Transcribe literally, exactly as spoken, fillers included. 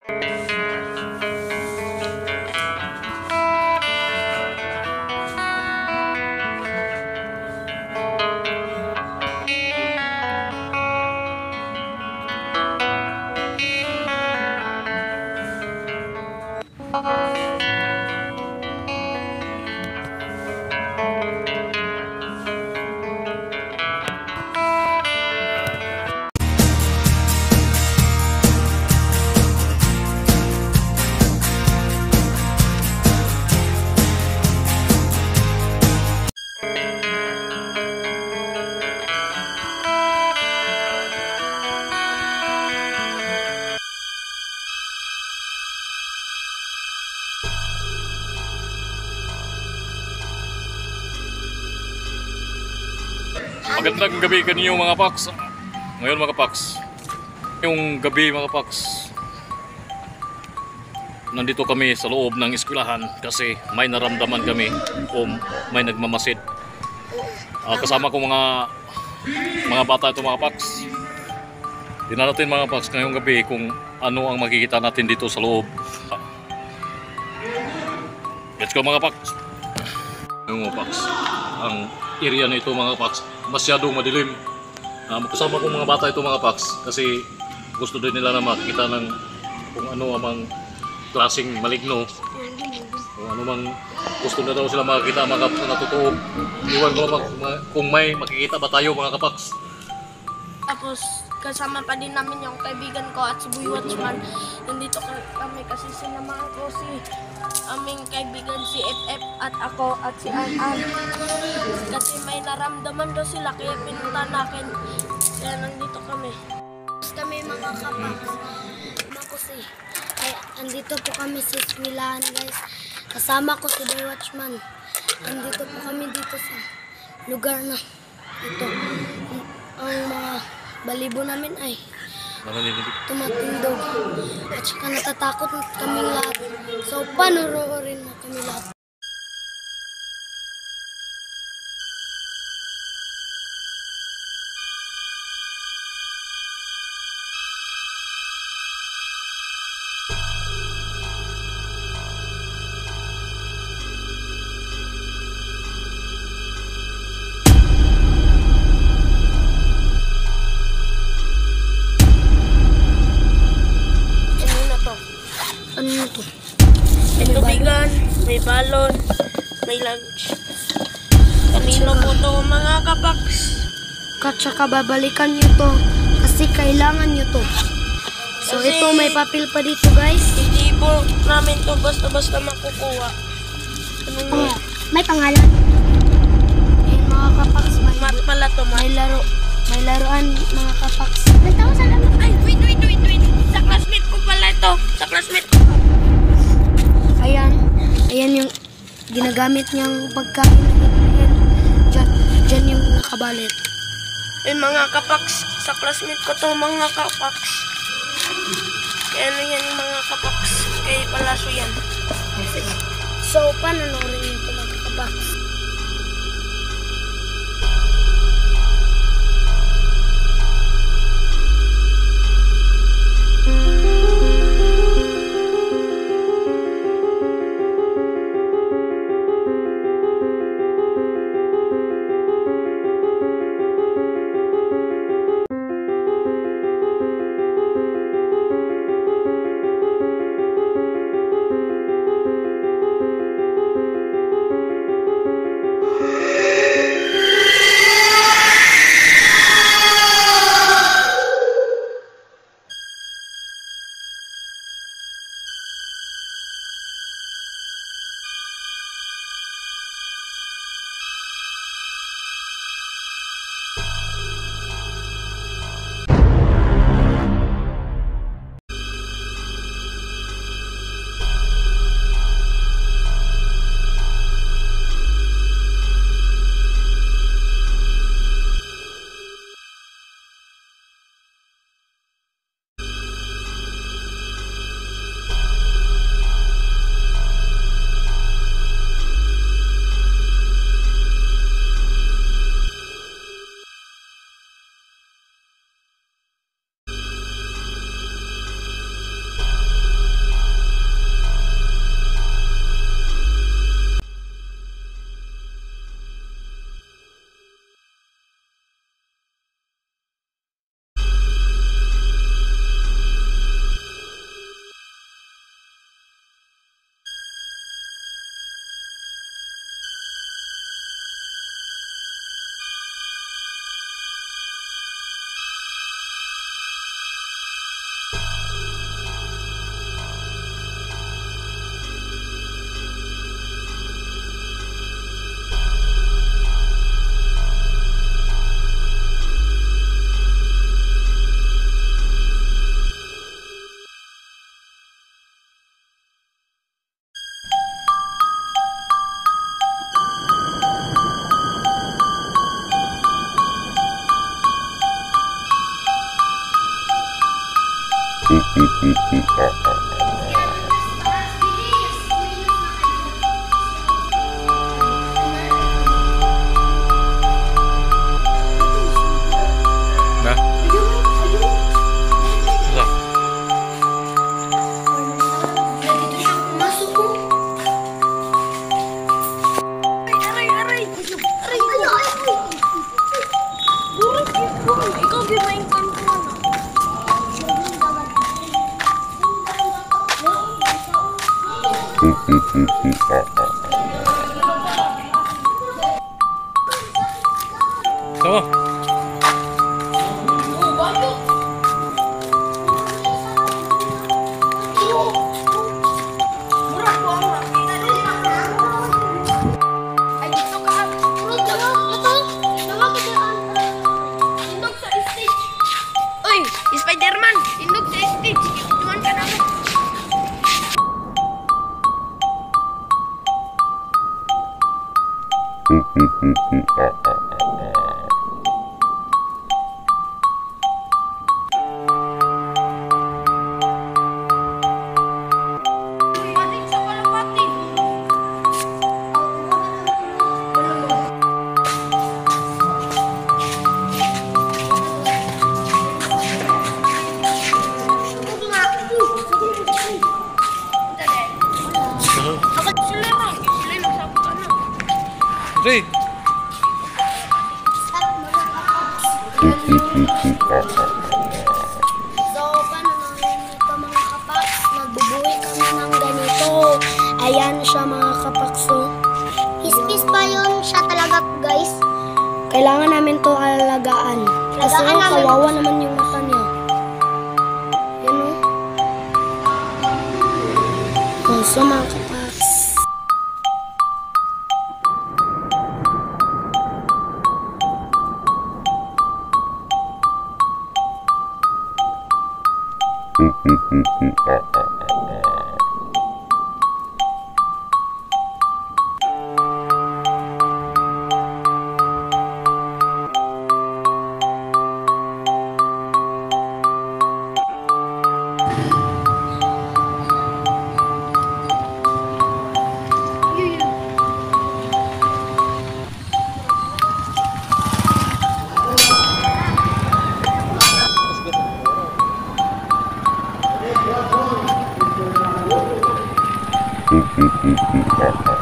Magandang gabi kanyo mga Pax. Ngayon mga Pax, yung gabi mga Pax, nandito kami sa loob ng eskwelahan kasi may naramdaman kami o may nagmamasid. uh, Kasama ko mga mga bata ito mga Pax. Tingnan natin mga Pax ngayong gabi kung ano ang makikita natin dito sa loob. Let's go mga Pax. Yung mga Pax, ang area na ito mga Pax masyadong madilim. Uh, kasama ko mga bata ito mga Pax kasi gusto din nila na makikita ng kung ano amang klaseng maligno, kung ano mang gusto na daw sila makikita mga Kapax na totoo. Iwan ko mag, kung may makikita ba tayo mga Kapax. Tapos kasama pa din namin yung kaibigan ko at si Boy Watchman. Nandito kami kasi sinamahan ko si aming kaibigan si F F at ako at si An An. Kasi may naramdaman daw sila kaya pinunta natin. Kaya nandito kami. Tapos kami mga Kapax. Makusi. Ay, andito po kami sa eskwelahan guys. Kasama ko si Boy Watchman. Andito po kami dito sa lugar na ito. Ang mga balibo namin ay tumatindog at saka natatakot kaming lahat. So panoorin na kami lahat. Ano to? May tubigan, may balon, may lunch. Kanino po to mga Kapax? At saka babalikan nyo to kasi kailangan nyo to. So Kasi ito may papel pa dito guys. Hindi po namin to basta-basta makukuha. Anong Oh, may pangalan. Ayun mga Kapax, may, mat pala to, mat? may laro. May laruan mga Kapax. May tao sa laman. Ay, wait, wait, wait, wait. Sa classmate ko pala ito. Sa classmate ko. Ayan. Ayan yung ginagamit niyang pagkain. Ayan. Diyan, diyan yung nakabalit. Ay, mga Kapax. Sa classmate ko to, mga Kapax. Kaya ano yan yung mga Kapax. Kay Palaso yan. So, panonoorin niyo ito mga Kapax. Sama. Ay, dito ka. Tindog sa stage. Uy, Spider-Man! Tindog sa stage. Ituan ka namin. Balik sa kalapati. Huwag nga. Ito din. Ako sila lang. Sila yung sabot ano. Jay. So, paano namin ito mga kapaks? Nagbubuhay kami ng ganito. Ayan siya mga kapaks. So, Ispis pa yun siya talaga, guys. kailangan namin to alagaan. Kasi Alagaan namin. kawawa naman yung mata niya. Yan o. Oh, so mga kapaks. Mm-hmm.